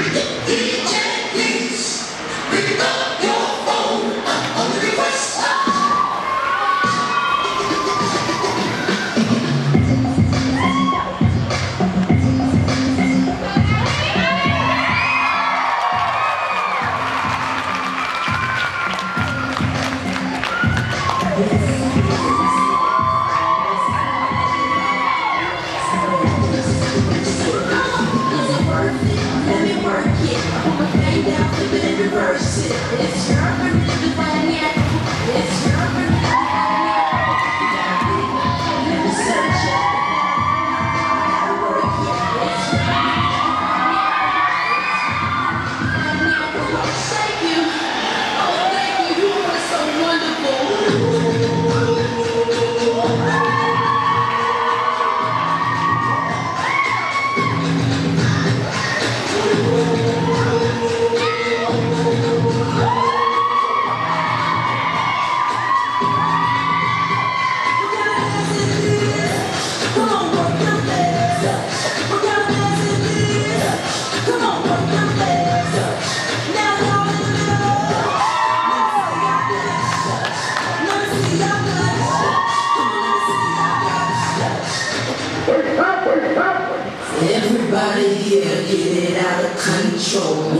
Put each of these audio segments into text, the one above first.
Everybody here get it out of control.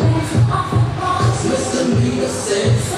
Misdemeanor says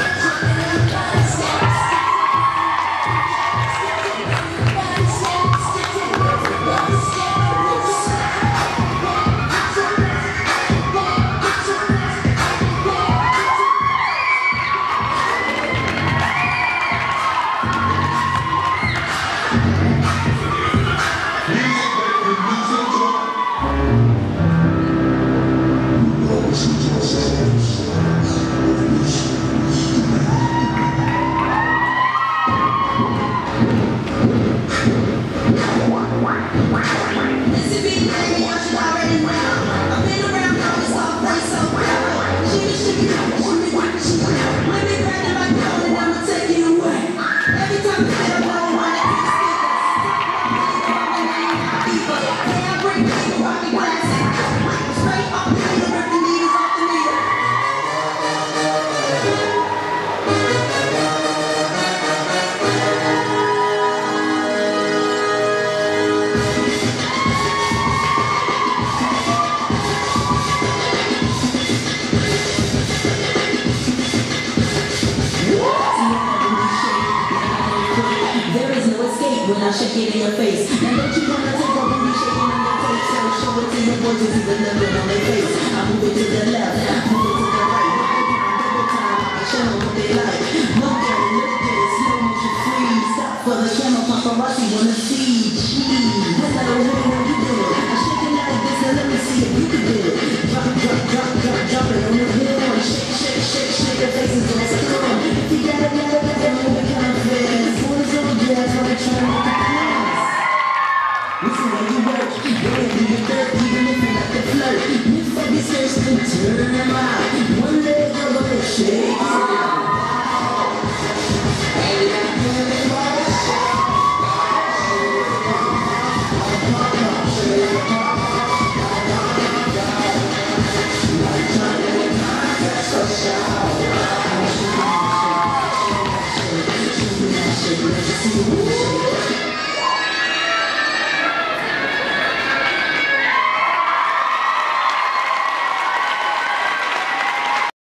when I shake it in your face. Now don't you wanna take a booty shaking on your face? So show it to your boys and see the limit on their face. I move it to the left, move it to the right. Double time, I show them what they like. Look at it, slow motion freeze. Stop for the camera, paparazzi wanna see. Jeez, that's not a way when you do it. I shake it like this, now let me see if you can do it. Drop it, drop, drop, drop, drop it on the hill. Shake, shake, shake, shake your faces on the floor. If you got it, move it kind of fast. What is on the gas, what I'm trying to listen when you work, go and do your dirt, even if you like to flirt. Lift up your skirts and turn them out. One leg, go shake.